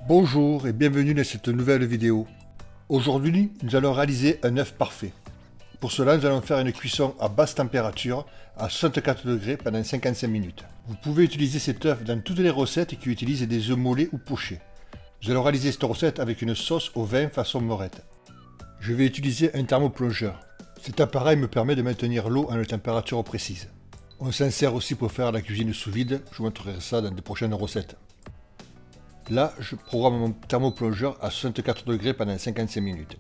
Bonjour et bienvenue dans cette nouvelle vidéo. Aujourd'hui, nous allons réaliser un œuf parfait. Pour cela, nous allons faire une cuisson à basse température à 64 degrés pendant 55 minutes. Vous pouvez utiliser cet œuf dans toutes les recettes qui utilisent des œufs mollets ou pochés. Nous allons réaliser cette recette avec une sauce au vin façon morette. Je vais utiliser un thermoplongeur. Cet appareil me permet de maintenir l'eau à une température précise. On s'en sert aussi pour faire la cuisine sous vide, je vous montrerai ça dans de prochaines recettes. Là, je programme mon thermoplongeur à 64 degrés pendant 55 minutes.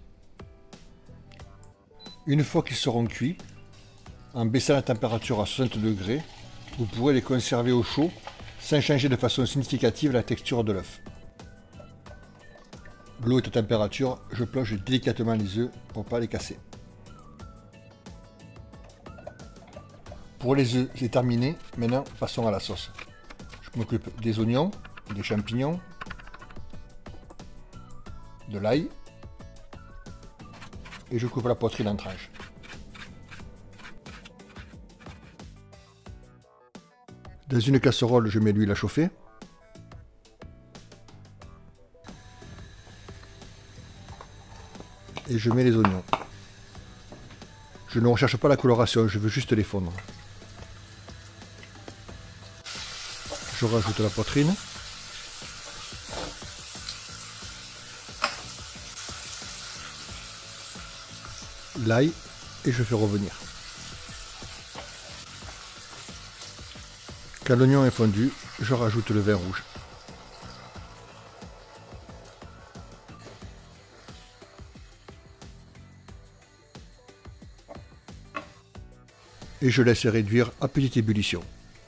Une fois qu'ils seront cuits, en baissant la température à 60 degrés, vous pourrez les conserver au chaud sans changer de façon significative la texture de l'œuf. L'eau est à température, je plonge délicatement les œufs pour ne pas les casser. Pour les œufs, c'est terminé. Maintenant, passons à la sauce. Je m'occupe des oignons, des champignons, de l'ail et je coupe la poitrine en tranches. Dans une casserole, je mets l'huile à chauffer. Et je mets les oignons. Je ne recherche pas la coloration, je veux juste les fondre. Je rajoute la poitrine. L'ail et je fais revenir. Quand l'oignon est fondu, je rajoute le vin rouge. Et je laisse réduire à petite ébullition.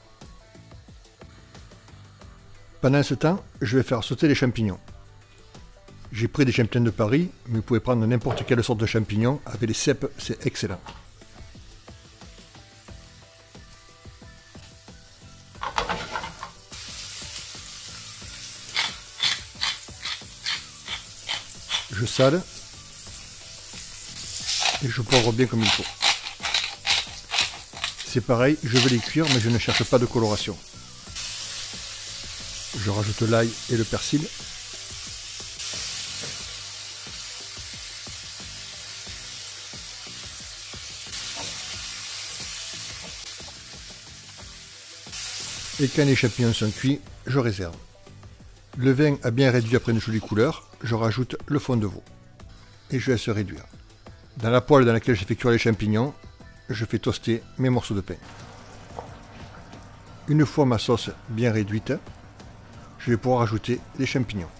Pendant ce temps, je vais faire sauter les champignons. J'ai pris des champignons de Paris, mais vous pouvez prendre n'importe quelle sorte de champignons. Avec les cèpes, c'est excellent. Je sale et je poivre bien comme il faut. C'est pareil, je vais les cuire, mais je ne cherche pas de coloration. Je rajoute l'ail et le persil. Et quand les champignons sont cuits, je réserve. Le vin a bien réduit après une jolie couleur, je rajoute le fond de veau. Et je laisse réduire. Dans la poêle dans laquelle j'ai fait cuire les champignons, je fais toaster mes morceaux de pain. Une fois ma sauce bien réduite, je vais pouvoir ajouter les champignons.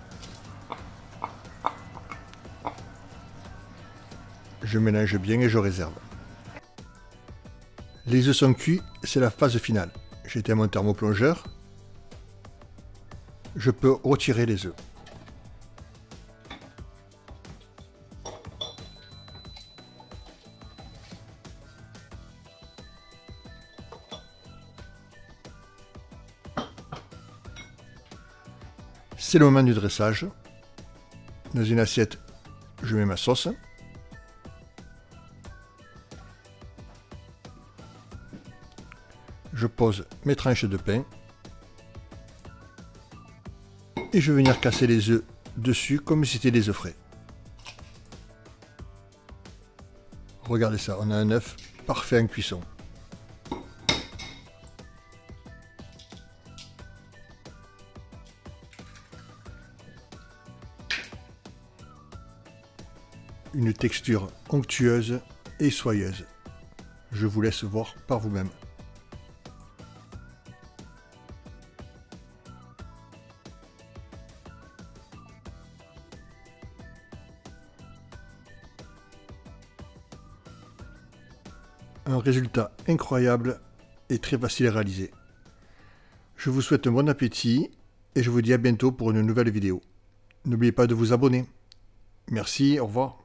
Je mélange bien et je réserve. Les œufs sont cuits, c'est la phase finale. J'éteins mon thermoplongeur. Je peux retirer les œufs. C'est le moment du dressage. Dans une assiette, je mets ma sauce. Je pose mes tranches de pain. Et je vais venir casser les œufs dessus comme si c'était des œufs frais. Regardez ça, on a un œuf parfait en cuisson. Une texture onctueuse et soyeuse. Je vous laisse voir par vous-même. Un résultat incroyable et très facile à réaliser. Je vous souhaite un bon appétit et je vous dis à bientôt pour une nouvelle vidéo. N'oubliez pas de vous abonner. Merci, au revoir.